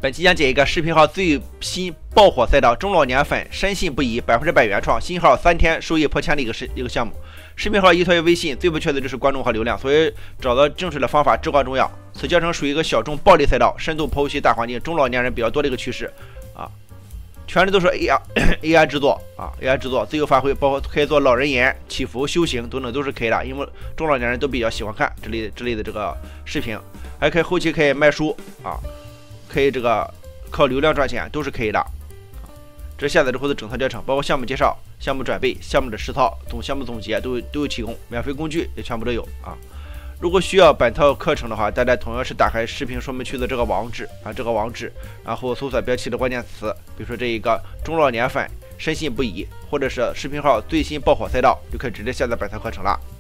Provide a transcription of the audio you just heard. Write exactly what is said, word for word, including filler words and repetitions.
本期讲解一个视频号最新爆火赛道中老年粉，深信不疑，百分之百原创，新号三天收益破千的一个是一个项目。视频号依托于微信，最不缺的就是观众和流量，所以找到正确的方法至关重要。此教程属于一个小众暴力赛道，深度剖析大环境，中老年人比较多的一个趋势啊。全都是 A I A I 制作啊 ，A I 制作自由发挥，包括可以做老人言、祈福、修行等等都是可以的，因为中老年人都比较喜欢看这类这类的这个视频，还可以后期可以卖书啊。可以这个靠流量赚钱都是可以的，这是下载之后的整套教程，包括项目介绍、项目准备、项目的实操、总项目总结都都有提供，免费工具也全部都有啊。如果需要本套课程的话，大家同样是打开视频说明区的这个网址啊，这个网址，然后搜索标题的关键词，比如说这一个中老年粉深信不疑，或者是视频号最新爆火赛道，就可以直接下载本套课程了。